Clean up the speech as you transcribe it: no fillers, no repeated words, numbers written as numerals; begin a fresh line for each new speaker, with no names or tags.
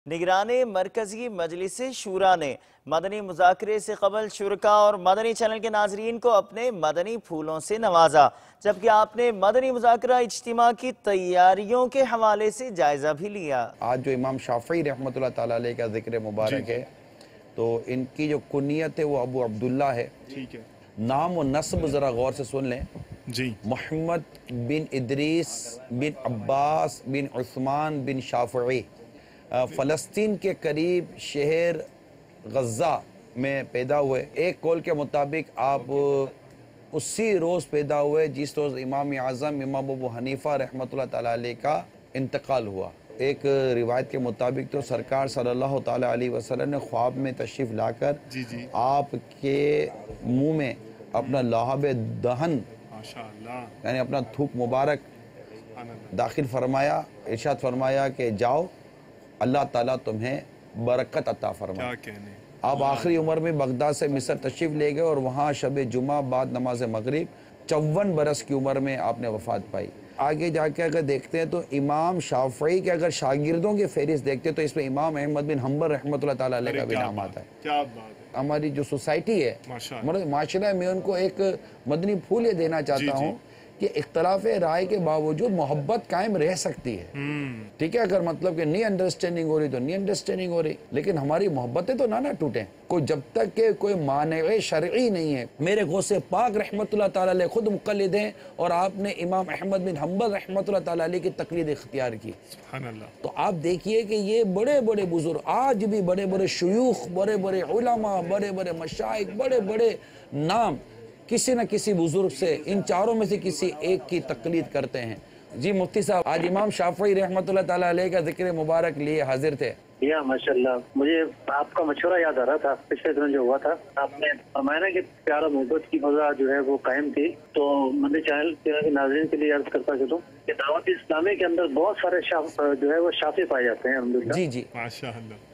निगराने मरकजी मजलिस शूरा ने मदनी मुज़ाकरे से कबल शुरका और मदनी चैनल के नाजरीन को अपने मदनी फूलों से नवाजा, जबकि आपने मदनी मुज़ाकरा इज्तिमा की तैयारियों के हवाले से जायजा भी लिया।
आज जो इमाम शाफी रहमतुल्लाह ताला अलैह का जिक्र मुबारक है, तो इनकी जो कुनियत है वो अबू अब्दुल्ला है। ठीक है, नाम और नस्ब ज़रा गौर से सुन लें जी। मोहम्मद बिन इदरीस बिन अब्बास बिन उस्मान बिन शाफी, फ़लस्तीन के करीब शहर गज़ा में पैदा हुए। एक कौल के मुताबिक आप उसी रोज़ पैदा हुए जिस रोज़ इमाम आज़म इमाम अबू हनीफ़ा रहमतुल्लाह ताला अलैह का इंतकाल हुआ। एक रिवायत के मुताबिक तो सरकार सल्लल्लाहु ताला अलैहि वसल्लम ने ख्वाब में तशरीफ़ लाकर आपके मुँह में अपना लहाब दहन यानी अपना थूक मुबारक दाखिल फरमाया, इरशाद फरमाया कि जाओ अल्लाह ताला तुम्हें बरकत अता फरमाए। आप आखिरी उम्र में बगदाद से मिस्र तशरीफ़ ले गए और वहाँ शब जुमा बाद नमाज मगरिब 54 बरस की उम्र में आपने वफ़ात पाई। आगे जाके अगर देखते हैं तो इमाम शाफ़ई के अगर शागिर्दों की फहरिस्त देखते हैं तो इसमें इमाम अहमद बिन हम्बल रहमतुल्लाह ताला अलैह का भी नाम आता है। क्या बात है। हमारी जो सोसाइटी है, मतलब माशरा में, उनको एक मदनी फूल ये देना चाहता हूँ कि इख्तलाफ राय के बावजूद मोहब्बत कायम रह सकती है। ठीक है, अगर मतलब कि नहीं अंडरस्टैंडिंग हो रही तो नहीं अंडरस्टैंडिंग हो रही, लेकिन हमारी मोहब्बतें तो ना टूटें। कोई जब तक के कोई माने शरई नहीं है। मेरे गौसे पाक रहमतुल्लाह ताला अलैह खुद मुक़ल्लिद हैं और आपने इमाम अहमद बिन हम्बल रहमतुल्लाह ताला अलैह की तकलीद इख्तियार की। तो आप देखिए कि ये बड़े बड़े बुजुर्ग आज भी बड़े बड़े शुयूख, बड़े बड़े उलमा, बड़े बड़े मशाइख, बड़े बड़े नाम किसी न किसी बुजुर्ग से, इन चारों में से किसी एक की तकलीद करते हैं। जी मुफ्ती साहब, आज इमाम शाफी रहमतुल्लाह ताला अलैह का जिक्र मुबारक लिए हाजिर थे।
या माशाल्लाह, मुझे आपका मशवरा याद आ रहा था पिछले दिनों जो हुआ था। आपने फरमाया ना कि प्यारा मोहब्बत की फज़ा जो है वो कायम थी। तो मदनी चैनल के नाज़रीन के लिए अर्ज करता चलूं कि दावत इस्लामी के अंदर बहुत सारे जो है वो शाफी पाए जाते हैं। अल्हम्दुलिल्लाह।
जी जी,
माशाअल्लाह।